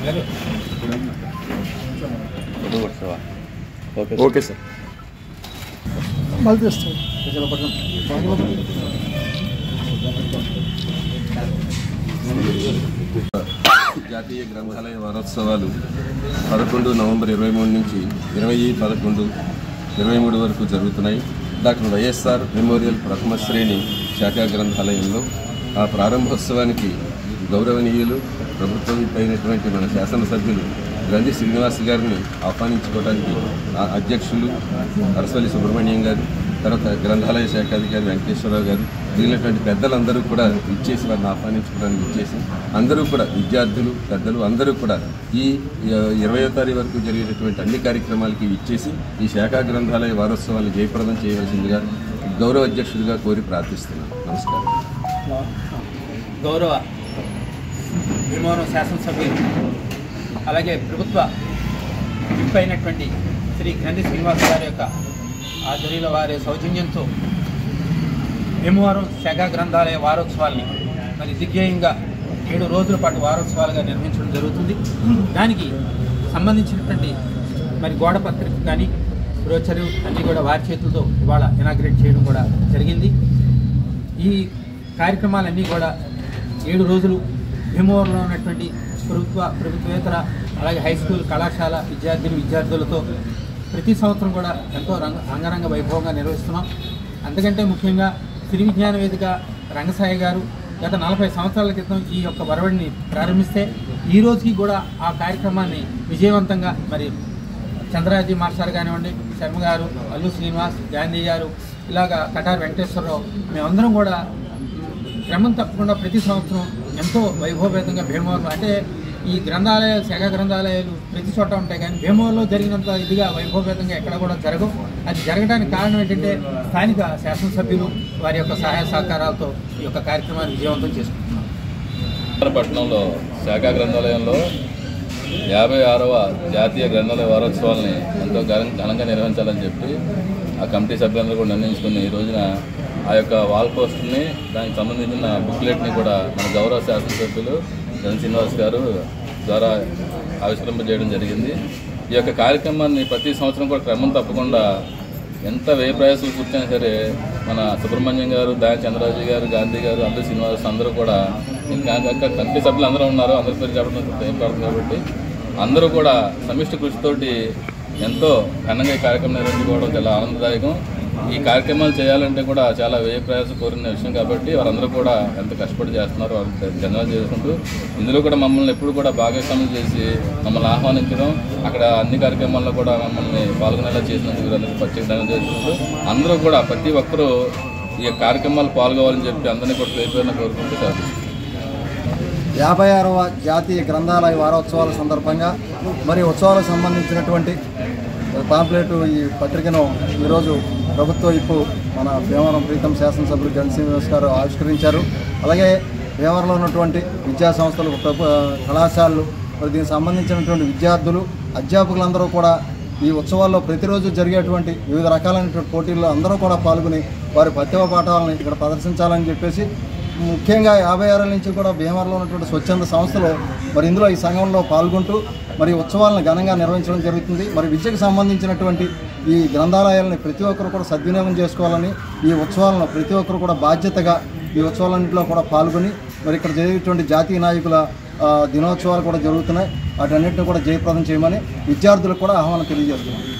Okay sir. జాతీయ గ్రంథాలయ వారోత్సవాలు 11 నవంబర్ 23 నుంచి 20/11/23 వరకు జరుగుతున్నాయి. డాక్టర్ వైఎస్ఆర్ మెమోరియల్ ప్రథమ శ్రేణి శాఖా గ్రంథాలయంలో ఆ ప్రారంభోత్సవానికి గౌరవనీయులు ప్రభుత్వం అయినటువంటి మన శాసనసభ్యులు గ్రంథి శ్రీనివాస్ గారిని ఆహ్వానించుకోవడానికి అధ్యక్షులు అరసవల్లి సుబ్రహ్మణ్యం గారు, తర్వాత గ్రంథాలయ శాఖ అధికారి వెంకటేశ్వరరావు గారు, మిగిలినటువంటి పెద్దలందరూ కూడా ఇచ్చేసి వారిని ఆహ్వానించుకోవడానికి ఇచ్చేసి అందరూ కూడా విద్యార్థులు పెద్దలు అందరూ కూడా ఈ 20వ తారీఖు వరకు జరిగేటటువంటి అన్ని కార్యక్రమాలకి ఇచ్చేసి ఈ శాఖా గ్రంథాలయ వారోత్సవాలను జయప్రదం చేయవలసిందిగా గౌరవ అధ్యక్షుడిగా కోరి ప్రార్థిస్తున్నాను. నమస్కారం. గౌరవ భీమవరం శాసనసభ్యులు అలాగే ప్రభుత్వ విప్ అయినటువంటి శ్రీ గ్రంథి శ్రీనివాస్ గారి యొక్క ఆధ్వర్యంలో వారి సౌజన్యంతో భీమవరం శాఖా గ్రంథాలయ వారోత్సవాల్ని మరి దిగ్విజయంగా 7 రోజుల పాటు వారోత్సవాలుగా నిర్వహించడం జరుగుతుంది. దానికి సంబంధించినటువంటి మరి గోడ పత్రిక కానీ బ్రోచరు అన్నీ కూడా వారి చేతులతో ఇవాళ ఇనాగ్రేట్ చేయడం కూడా జరిగింది. ఈ కార్యక్రమాలన్నీ కూడా 7 రోజులు భీమవరంలో ఉన్నటువంటి ప్రభుత్వేతర అలాగే హై స్కూల్ కళాశాల విద్యార్థులతో ప్రతి సంవత్సరం కూడా ఎంతో అంగరంగ వైభవంగా నిర్వహిస్తున్నాం. అంతకంటే ముఖ్యంగా శ్రీ విజ్ఞాన వేదిక రంగసాయి గారు గత 40 సంవత్సరాల క్రితం ఈ యొక్క వరవడిని ప్రారంభిస్తే ఈ రోజుకి కూడా ఆ కార్యక్రమాన్ని విజయవంతంగా మరి చంద్రాజీ మాస్టర్ కానివ్వండి, శర్మ గారు, అల్లు శ్రీనివాస్, గాంధీ గారు, ఇలాగా కటార్ వెంకటేశ్వరరావు మేమందరం కూడా క్రమం తప్పకుండా ప్రతి సంవత్సరం ఎంతో వైభవపేతంగా భీమవరంలో అంటే ఈ గ్రంథాలయాలు శాఖా గ్రంథాలయాలు ప్రతి చోట ఉంటాయి కానీ భీమవరంలో జరిగినంత ఇదిగా వైభవపేతంగా ఎక్కడ కూడా జరగవు. అది జరగడానికి కారణం ఏంటంటే స్థానిక శాసనసభ్యులు వారి యొక్క సహాయ సహకారాలతో ఈ యొక్క కార్యక్రమాన్ని విజయవంతం చేసుకుంటున్నాం. పట్టణంలో శాఖా గ్రంథాలయంలో 56వ జాతీయ గ్రంథాలయ వారోత్సవాల్ని ఎంతో ఘనంగా నిర్వహించాలని చెప్పి ఆ కమిటీ సభ్యులందరూ కూడా నిర్ణయించుకుని ఈ రోజున ఆ యొక్క వాల్ పోస్టుని దానికి సంబంధించిన బుక్లెట్ని కూడా మన గౌరవ శాసనసభ్యులు గ్రంథి శ్రీనివాస్ గారు ద్వారా ఆవిష్కరింపజేయడం జరిగింది. ఈ యొక్క కార్యక్రమాన్ని ప్రతి సంవత్సరం కూడా క్రమం తప్పకుండా ఎంత వ్యయ ప్రయాసాలు కూర్చొని సరే మన సుబ్రహ్మణ్యం గారు, దాని చంద్రరాజు గారు, గాంధీ గారు, అల్లు శ్రీనివాస్ అందరూ కూడా ఇంకా కమిటీ సభ్యులు అందరూ ఉన్నారు. అందరి పేరు చెప్పడం టైం పడుతుంది కాబట్టి అందరూ కూడా సమిష్టి కృషితోటి ఎంతో ఘనంగా ఈ కార్యక్రమం నిర్వహించుకోవడం చాలా ఆనందదాయకం. ఈ కార్యక్రమాలు చేయాలంటే కూడా చాలా వ్యయ ప్రయాసం కోరిన విషయం కాబట్టి వారందరూ కూడా ఎంత కష్టపడి చేస్తున్నారు వారు ధన్యవాదాలు చేసుకుంటూ ఇందులో కూడా మమ్మల్ని ఎప్పుడు కూడా భాగస్వామ్యం చేసి మమ్మల్ని ఆహ్వానించడం, అక్కడ అన్ని కార్యక్రమాల్లో కూడా మమ్మల్ని పాల్గొనేలా చేసినందుకు అందరికీ ప్రత్యేక ధన్యవాదాలు చేసుకుంటూ అందరూ కూడా ప్రతి ఒక్కరూ ఈ కార్యక్రమాలు పాల్గొవాలని చెప్పి అందరినీ కూడా పేరున కోరుకుంటూ సార్ 56వ జాతీయ గ్రంథాలయ వారోత్సవాల సందర్భంగా మరి ఉత్సవాలకు సంబంధించినటువంటి పాంప్లెట్ ఈ పత్రికను ఈరోజు ప్రభుత్వ ఇప్పు మన భీమవరం ప్రీతం శాసనసభ్యులు గ్రంథి శ్రీనివాస్ గారు ఆవిష్కరించారు. అలాగే భీమవరంలో ఉన్నటువంటి విద్యా సంస్థలు, కళాశాలలు మరి దీనికి సంబంధించినటువంటి విద్యార్థులు, అధ్యాపకులందరూ కూడా ఈ ఉత్సవాల్లో ప్రతిరోజు జరిగేటువంటి వివిధ రకాలైనటువంటి పోటీల్లో అందరూ కూడా పాల్గొని వారి ప్రతిభ పాఠాలను ఇక్కడ ప్రదర్శించాలని చెప్పేసి ముఖ్యంగా 56 నుంచి కూడా భీమవరంలో ఉన్నటువంటి స్వచ్ఛంద సంస్థలు మరి ఇందులో ఈ సంఘంలో పాల్గొంటూ మరి ఉత్సవాలను ఘనంగా నిర్వహించడం జరుగుతుంది. మరి విద్యకు సంబంధించినటువంటి ఈ గ్రంథాలయాలని ప్రతి ఒక్కరు కూడా సద్వినియోగం చేసుకోవాలని, ఈ ఉత్సవాలను ప్రతి ఒక్కరు కూడా బాధ్యతగా ఈ ఉత్సవాలన్నింటిలో కూడా పాల్గొని మరి ఇక్కడ జరిగేటువంటి జాతీయ నాయకుల దినోత్సవాలు కూడా జరుగుతున్నాయి. వాటన్నింటినీ కూడా జయప్రదం చేయమని విద్యార్థులకు కూడా ఆహ్వానం తెలియజేస్తున్నాం.